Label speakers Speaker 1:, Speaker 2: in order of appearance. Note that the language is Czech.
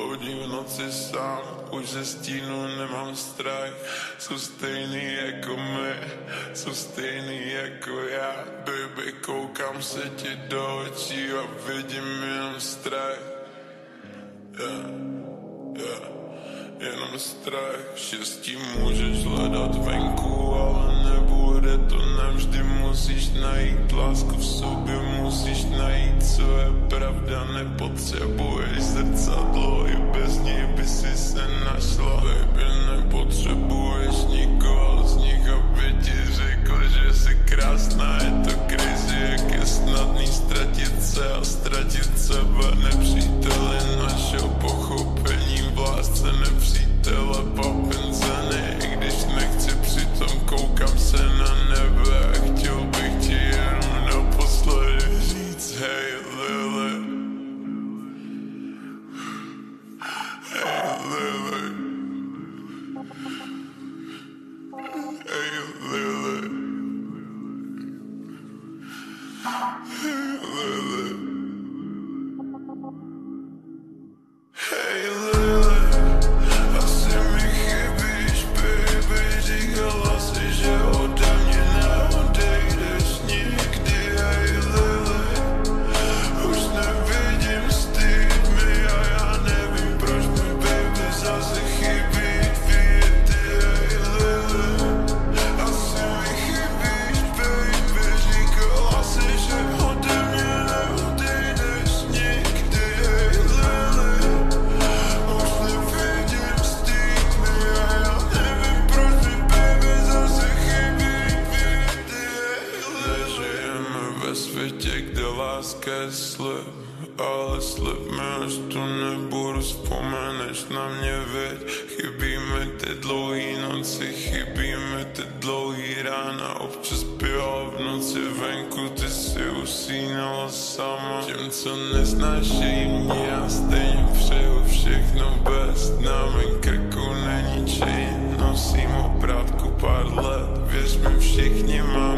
Speaker 1: Bloudím v noci sám, už ze stínu nemám strach. Jsou stejný jako my, jsou stejný jako já. Baby, koukám se ti do očí a vidím jenom strach. Jenom strach. Štěstí můžeš hledat venku, ale nebude to navždy. Musíš najít lásku v sobě, musíš najít, co je pravda. Nepotřebuješ zrcadlo, i bez ní by si se našla. Baby, nepotřebuješ nikoho z nich, aby ti řekl, že jsi krásná. Je to crazy, jak je snadný ztratit se a ztratit sebe. Nepříteli našeho pochopení, v lásce nepřítele papenzeny. I když nechci, přitom koukám se na nebe a chtěl bych ti jenom naposledy říct hej Lily. Hey Lily. Hey Lily. Hey Lily. Hey Lily. Asi mi chybíš, baby. Říkala si, že ode mě neodejdeš nikdy. Hey Lily. Už nevidím stýd mi a já nevím, proč mi baby zase chybí květy. Hey Lily. Asi mi chybíš, baby. Říkala si, že ode mě neodejdeš nikdy. Hey Lily. Už nevidím stýd mi a já nevím, proč mi baby zase chybí květy. Nežijeme ve světě, kde láska je slib, ale slib mi, až tu nebudu, vzpomeneš na mě, veď. Chybí mi ty dlouhý noci, chybí mi ty dlouhý rána. Občas běhala v noci venku, ty si usínala sama. Těm, co nesnášejí mě, já stejně přeju všechno bez. Na mém krku není chain, nosím oprátku pár let. Věř mi, všichni máme